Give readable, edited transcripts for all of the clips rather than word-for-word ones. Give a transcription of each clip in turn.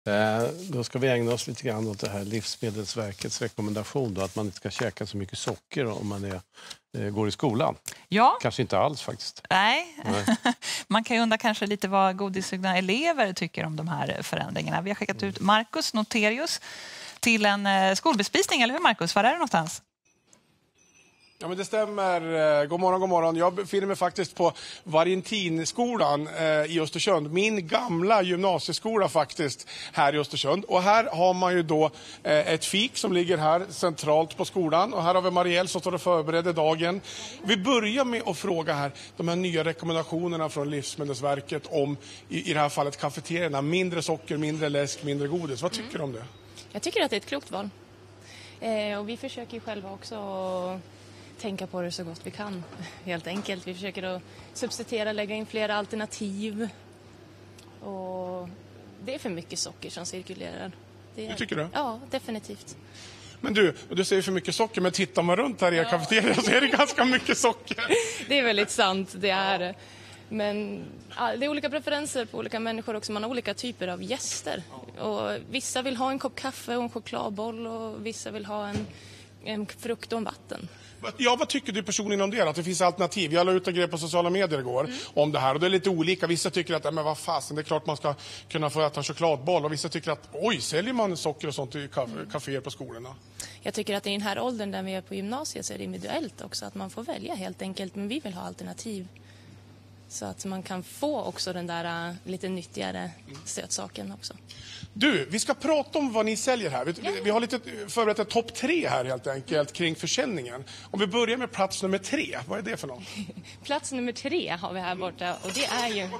Då ska vi ägna oss lite grann åt det här Livsmedelsverkets rekommendation då, att man inte ska käka så mycket socker om man går i skolan. Ja. Kanske inte alls faktiskt. Nej. Man kan ju undra kanske lite vad godissugna elever tycker om de här förändringarna. Vi har skickat ut Marcus Noterius till en skolbespisning, eller hur Marcus? Var är det någonstans? Ja, men det stämmer. God morgon, god morgon. Jag befinner mig faktiskt på Valentinskolan i Östersund. Min gamla gymnasieskola faktiskt här i Östersund. Och här har man ju då ett fik som ligger här centralt på skolan. Och här har vi Marielle som står och förbereder dagen. Vi börjar med att fråga här de här nya rekommendationerna från Livsmedelsverket om i det här fallet kafeterierna. Mindre socker, mindre läsk, mindre godis. Vad tycker du om det? Jag tycker att det är ett klokt val. Och vi försöker ju själva också tänka på det så gott vi kan, helt enkelt. Vi försöker att substituera, lägga in flera alternativ. Och det är för mycket socker som cirkulerar. Det tycker du? Ja, definitivt. Men du säger för mycket socker, men tittar man runt här i kafeterian så är det ganska mycket socker. Det är väldigt sant, det är det. Men det är olika preferenser på olika människor också. Man har olika typer av gäster. Och vissa vill ha en kopp kaffe och en chokladboll och vissa vill ha en frukt och en vatten. Ja, vad tycker du personligen om det? Att det finns alternativ. Jag la ut en grej på sociala medier igår om det här. Och det är lite olika. Vissa tycker att men vad fasen, det är klart man ska kunna få äta en chokladboll. Och vissa tycker att säljer man socker och sånt i kaféer på skolorna? Jag tycker att i den här åldern där vi är på gymnasiet så är det individuellt också. Att man får välja helt enkelt. Men vi vill ha alternativ. Så att man kan få också den där lite nyttigare sötsaken också. Du, vi ska prata om vad ni säljer här. Vi har lite förberett en topp 3 här helt enkelt kring försäljningen. Om vi börjar med plats nummer 3, vad är det för något? Plats nummer 3 har vi här borta och det är ju...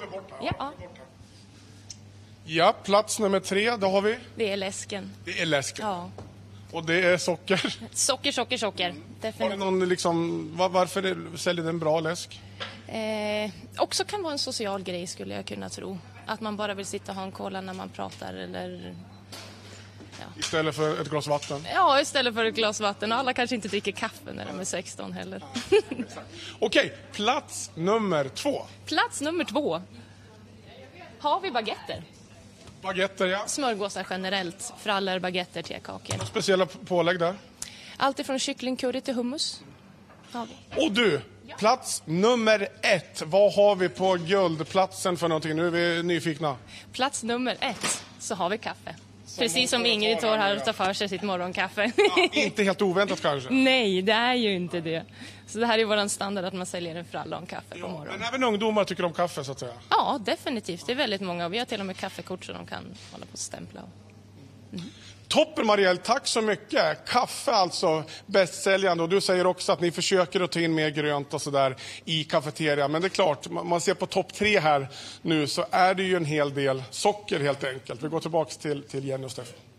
Ja, plats nummer 3, då har vi... Det är läsken. Det är läsken. Ja. Och det är socker. Socker. Definitivt. Var det någon varför säljer den bra läsk? Också kan vara en social grej skulle jag kunna tro. Att man bara vill sitta och ha en cola när man pratar eller... Ja. Istället för ett glas vatten? Ja, istället för ett glas vatten. Och alla kanske inte dricker kaffe när de är 16 heller. Okej, plats nummer 2. Plats nummer 2 har vi baguetter. Baguetter, ja. Smörgåsar generellt, frallor, baguetter, tekakor. Speciella pålägg där? Allt ifrån kycklingcurry till hummus. Har vi. Och du, plats nummer 1. Vad har vi på guldplatsen för någonting? Nu är vi nyfikna. Plats nummer 1 så har vi kaffe. Precis som Ingrid tar här och tar för sig sitt morgonkaffe. Ja, inte helt oväntat kanske. Nej, det är ju inte det. Så det här är våran standard att man säljer en fralla och en kaffe på morgonen. Men även ungdomar tycker om kaffe så att säga. Ja, definitivt. Det är väldigt många. Vi har till och med kaffekort så de kan hålla på och stämpla. Toppen Marielle, tack så mycket. Kaffe alltså bästsäljande och du säger också att ni försöker att ta in mer grönt och sådär i kafeterian. Men det är klart, man ser på topp 3 här nu så är det ju en hel del socker helt enkelt. Vi går tillbaka till Jenny och Stefan.